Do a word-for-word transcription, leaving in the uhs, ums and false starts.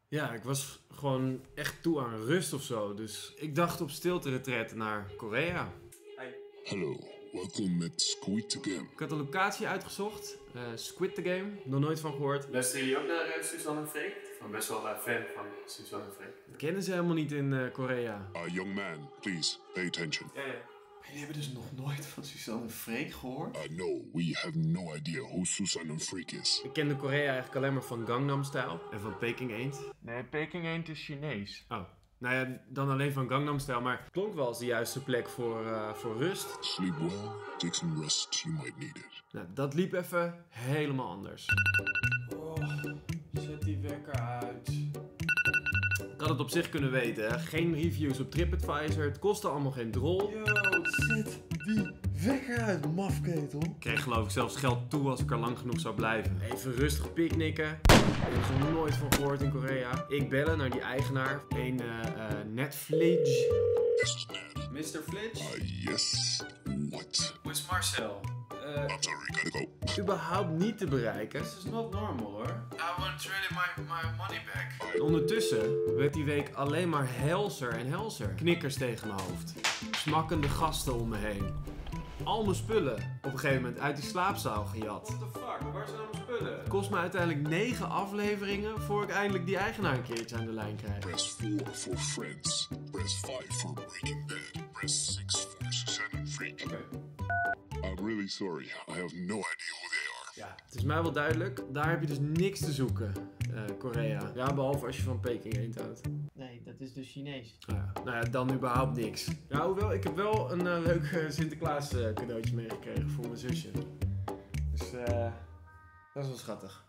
Ja, ik was gewoon echt toe aan rust of zo. Dus ik dacht op stilte retretten naar Korea. Hallo, welkom met Squid the Game. Ik had de locatie uitgezocht. Uh, Squid the Game. Nog nooit van gehoord. Luisteren jullie ook naar uh, Suzanne en Freek? Ik ben best wel uh, fan van Suzanne en Freek. Dat kennen ze helemaal niet in uh, Korea. Uh, young man, please, pay attention. Ja, ja. Jullie hebben dus nog nooit van Suzanne en Freek gehoord? Uh, no, we have no idea who Suzanne and Freek is. Ik kende Korea eigenlijk alleen maar van Gangnam Style en van Peking Eend. Nee, Peking Eend is Chinees. Oh. Nou ja, dan alleen van Gangnam Style, maar het klonk wel als de juiste plek voor, uh, voor rust. Sleep well, take some rest, you might need it. Nou, dat liep even helemaal anders. Oh, zet die wekker uit. Ik had het op zich kunnen weten, hè? Geen reviews op TripAdvisor, het kostte allemaal geen drol. Yo, zet die wekker uit, mafketel. Ik kreeg geloof ik zelfs geld toe als ik er lang genoeg zou blijven. Even rustig picknicken. Daar heb ik er nooit van gehoord in Korea. Ik bellen naar die eigenaar. Een uh, uh, Netflix. Yes, man. mister Flitch? Uh, yes, what? Hoe is Marcel? Uh, I'm sorry, gotta go. Überhaupt niet te bereiken. this is not normal hoor. I want really my, my money back. En ondertussen werd die week alleen maar helser en helser. Knikkers tegen mijn hoofd. Smakkende gasten om me heen. Al mijn spullen op een gegeven moment uit die slaapzaal gejat. What the fuck, waar zijn al mijn spullen? Het kost me uiteindelijk negen afleveringen voor ik eindelijk die eigenaar een keertje aan de lijn krijg. Press four for Friends. Press five for Breaking Bad. Press six for Suzanne and Freek. Oké. I'm really sorry, I have no idea who they are. Ja, het is mij wel duidelijk. Daar heb je dus niks te zoeken, uh, Korea. Ja, behalve als je van Peking Eend houdt. Nee, dat is dus Chinees. Nou ja, nou ja, dan überhaupt niks. Ja, hoewel, ik heb wel een uh, leuk uh, Sinterklaas uh, cadeautje meegekregen voor mijn zusje. Dus eh, uh, dat is wel schattig.